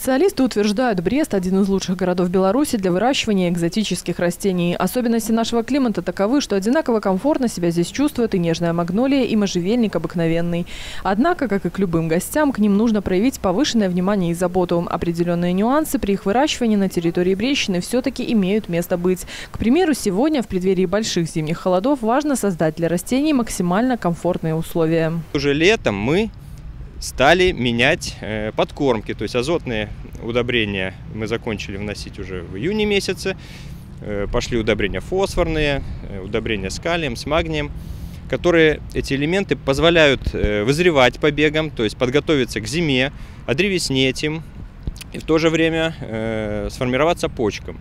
Специалисты утверждают, Брест – один из лучших городов Беларуси для выращивания экзотических растений. Особенности нашего климата таковы, что одинаково комфортно себя здесь чувствует и нежная магнолия, и можжевельник обыкновенный. Однако, как и к любым гостям, к ним нужно проявить повышенное внимание и заботу. Определенные нюансы при их выращивании на территории Брестщины все-таки имеют место быть. К примеру, сегодня, в преддверии больших зимних холодов, важно создать для растений максимально комфортные условия. Уже летом мы стали менять подкормки, то есть азотные удобрения мы закончили вносить уже в июне месяце. Пошли удобрения фосфорные, удобрения с калием, с магнием, которые эти элементы позволяют вызревать побегам, то есть подготовиться к зиме, одревеснеть им и в то же время сформироваться почкам.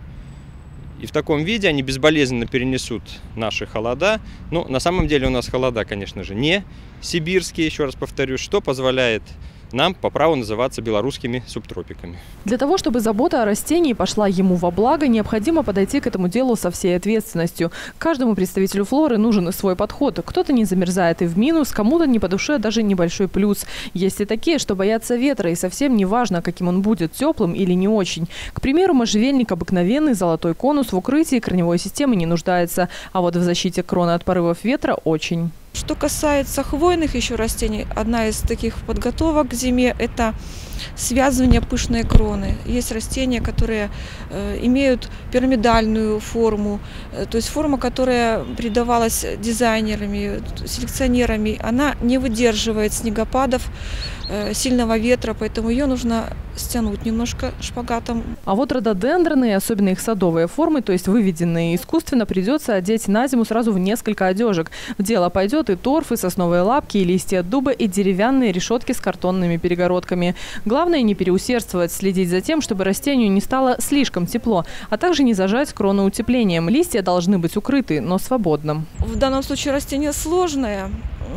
И в таком виде они безболезненно перенесут наши холода. Но на самом деле у нас холода, конечно же, не сибирские, еще раз повторюсь, что позволяет нам по праву называться белорусскими субтропиками. Для того, чтобы забота о растении пошла ему во благо, необходимо подойти к этому делу со всей ответственностью. Каждому представителю флоры нужен свой подход. Кто-то не замерзает и в минус, кому-то не по душе даже небольшой плюс. Есть и такие, что боятся ветра, и совсем не важно, каким он будет, теплым или не очень. К примеру, можжевельник обыкновенный, золотой конус в укрытии корневой системы не нуждается, а вот в защите кроны от порывов ветра очень. Что касается хвойных еще растений, одна из таких подготовок к зиме – это связывание пышной кроны. Есть растения, которые имеют пирамидальную форму, то есть форма, которая придавалась дизайнерами, селекционерами, она не выдерживает снегопадов, сильного ветра, поэтому ее нужно стянуть немножко шпагатом. А вот рододендроны, особенно их садовые формы, то есть выведенные искусственно, придется одеть на зиму сразу в несколько одежек. В дело пойдет и торф, и сосновые лапки, и листья дуба, и деревянные решетки с картонными перегородками. Главное не переусердствовать, следить за тем, чтобы растению не стало слишком тепло, а также не зажать крону утеплением. Листья должны быть укрыты, но свободно. В данном случае растение сложное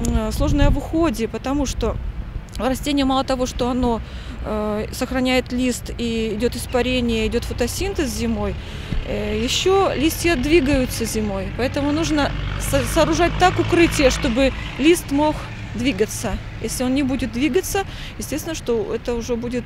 в уходе, потому что растение мало того, что оно сохраняет лист и идет испарение, идет фотосинтез зимой, еще листья двигаются зимой. Поэтому нужно сооружать так укрытие, чтобы лист мог двигаться. Если он не будет двигаться, естественно, что это уже будет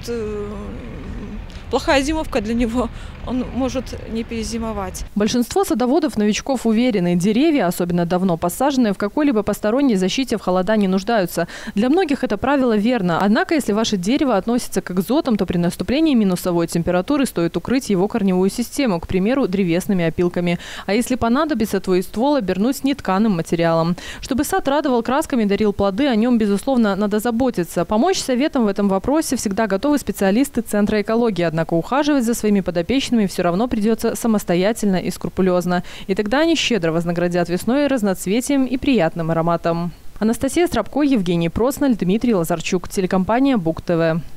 плохая зимовка для него, он может не перезимовать. Большинство садоводов-новичков уверены, деревья, особенно давно посаженные, в какой-либо посторонней защите в холода не нуждаются. Для многих это правило верно. Однако, если ваше дерево относится к экзотам, то при наступлении минусовой температуры стоит укрыть его корневую систему, к примеру, древесными опилками. А если понадобится, твой ствол обернуть нетканым материалом. Чтобы сад радовал красками и дарил плоды, о нем, безусловно, надо заботиться. Помочь советам в этом вопросе всегда готовы специалисты Центра экологии. Однако ухаживать за своими подопечными все равно придется самостоятельно и скрупулезно. И тогда они щедро вознаградят весной разноцветием и приятным ароматом. Анастасия Страбко, Евгений Процнель, Дмитрий Лазарчук. Телекомпания Буг ТВ.